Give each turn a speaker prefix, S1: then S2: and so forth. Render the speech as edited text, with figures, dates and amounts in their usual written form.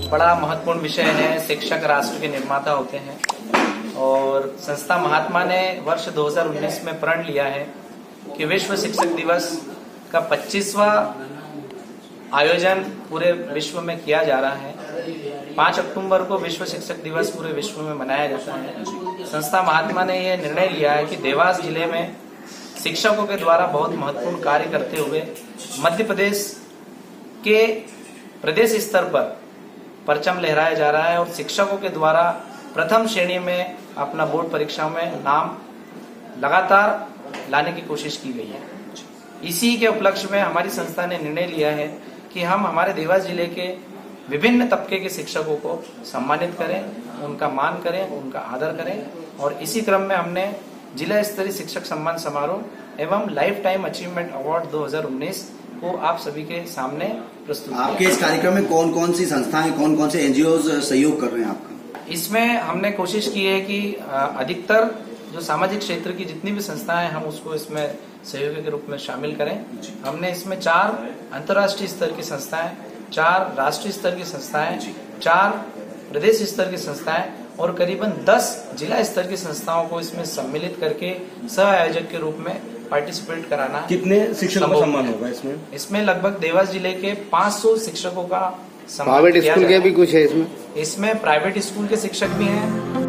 S1: बड़ा महत्वपूर्ण विषय है। शिक्षक राष्ट्र के निर्माता होते हैं और संस्था महात्मा ने वर्ष 2019 में प्रण लिया है कि विश्व शिक्षक दिवस का 25वां आयोजन पूरे विश्व में किया जा रहा है। 5 अक्टूबर को विश्व शिक्षक दिवस पूरे विश्व में मनाया जाता है। संस्था महात्मा ने यह निर्णय लिया है कि देवास जिले में शिक्षकों के द्वारा बहुत महत्वपूर्ण कार्य करते हुए मध्य प्रदेश के प्रदेश स्तर पर परचम लहराया जा रहा है और शिक्षकों के द्वारा प्रथम श्रेणी में अपना बोर्ड परीक्षाओं में नाम लगातार लाने की कोशिश की गई है। इसी के उपलक्ष्य में हमारी संस्था ने निर्णय लिया है कि हम हमारे देवास जिले के विभिन्न तबके के शिक्षकों को सम्मानित करें, उनका मान करें, उनका आदर करें और इसी क्रम में हमने जिला स्तरीय शिक्षक सम्मान समारोह एवं लाइफ टाइम अचीवमेंट अवार्ड 2019 को आप सभी के सामने प्रस्तुत किया।
S2: आपके इस कार्यक्रम में कौन कौन सी संस्थाएं, कौन कौन से एनजीओ सहयोग कर रहे हैं आपका?
S1: इसमें हमने कोशिश की है कि अधिकतर जो सामाजिक क्षेत्र की जितनी भी संस्थाएं हम उसको इसमें सहयोगी के रूप में शामिल करें। हमने इसमें 4 अंतर्राष्ट्रीय स्तर की संस्थाएं, 4 राष्ट्रीय स्तर की संस्थाएं, 4 प्रदेश स्तर की संस्थाएं और करीबन 10 जिला स्तर की संस्थाओं को इसमें सम्मिलित करके सह आयोजक के रूप में पार्टिसिपेट कराना।
S3: कितने शिक्षकों का सम्मान होगा इसमें?
S1: इसमें लगभग देवास जिले के 500 शिक्षकों का सम्मान।
S4: प्राइवेट स्कूल के भी कुछ है इसमें?
S1: इसमें प्राइवेट स्कूल के शिक्षक भी हैं